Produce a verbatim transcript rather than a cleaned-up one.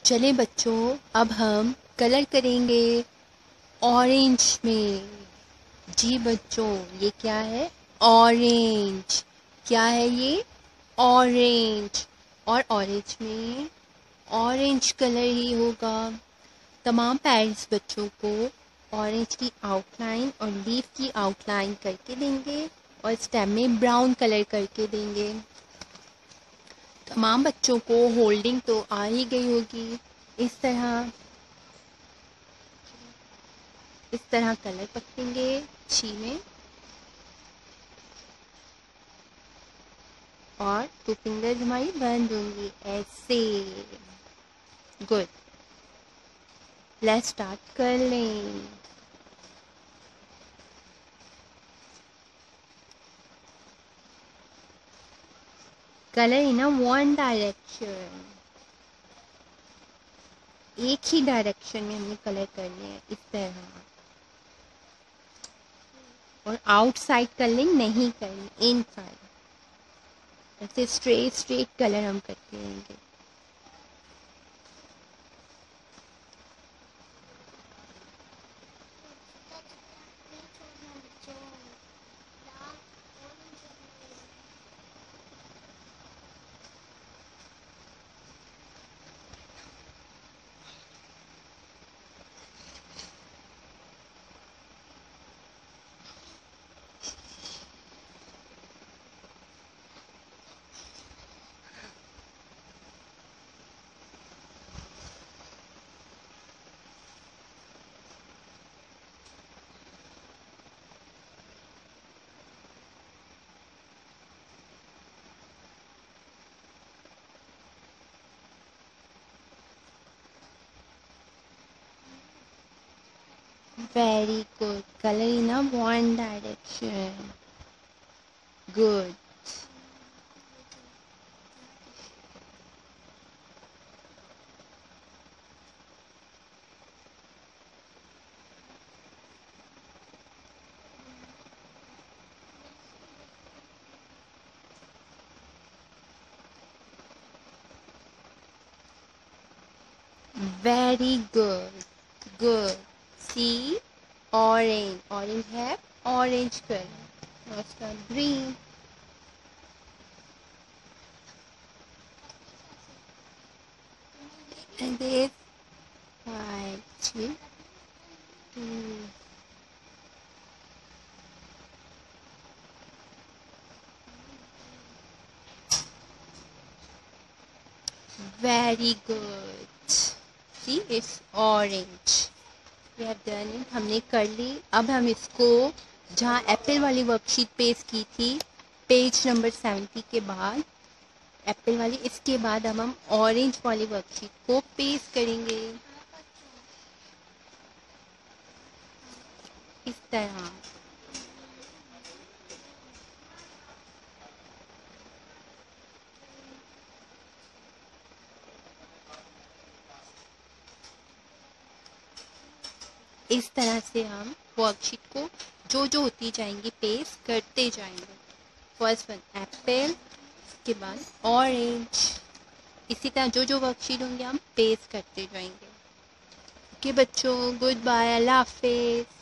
चलें बच्चों, अब हम कलर करेंगे ऑरेंज में। जी बच्चों, ये क्या है? ऑरेंज। क्या है ये? ऑरेंज। और ऑरेंज में ऑरेंज कलर ही होगा। तमाम पेरेंट्स बच्चों को ऑरेंज की आउटलाइन और लीफ की आउटलाइन करके देंगे और स्टेम में ब्राउन कलर करके देंगे। तमाम बच्चों को होल्डिंग तो आ ही गई होगी। इस तरह इस तरह कलर पकड़ेंगे छी में और टू फिंगर्स हमारी बंद होंगी ऐसे। Good. Let's start colouring. Colour in a one direction. एक ही डायरेक्शन में हमने कलर करने हैं इस तरह। और आउटसाइड कलरिंग नहीं करनी, इनसाइड। ऐसे स्ट्रेट स्ट्रेट कलर हम करते रहेंगे। Very good. Color in a one direction. Good. Very good. Good. See, orange. Orange have orange color. Now start green. And this white. See? Mm. Very good. See, it's orange. We have done it. हमने कर ली। अब हम इसको जहाँ Apple वाली worksheet paste की थी, page number seventy के बाद एप्पल वाली, इसके बाद अब हम ऑरेंज वाली वर्कशीट को पेस्ट करेंगे इस तरह। इस तरह से हम वर्कशीट को जो जो होती जाएंगी पेस्ट करते जाएंगे। फर्स्ट वन एप्पल, इसके बाद ऑरेंज। इसी तरह जो जो वर्कशीट होंगे हम पेस्ट करते जाएंगे। ओके बच्चों, गुड बाय, अल्लाह हाफिज।